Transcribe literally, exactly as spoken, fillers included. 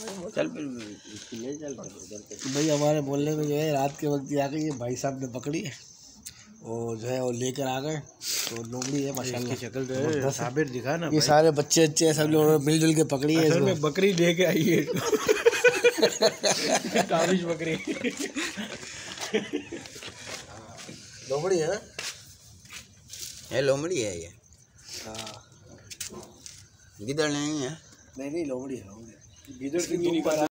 चल ले चल भाई हमारे मोहल्ले में जो है रात के वक्त आ गई, भाई साहब ने पकड़ी है और जो है वो लेकर आ गए। तो लोमड़ी है माशाल्लाह, शक्ल जो है साबिर दिखा ना। ये सारे बच्चे अच्छे सब लोग मिलजुल के पकड़ी है। असल में बकरी लेके आई है काबिज बकरी। लोमड़ी है, ये लोमड़ी है ये। हाँ गिदड़ नहीं है। नहीं नहीं लोमड़ी है, लोमड़ी गिदड़ की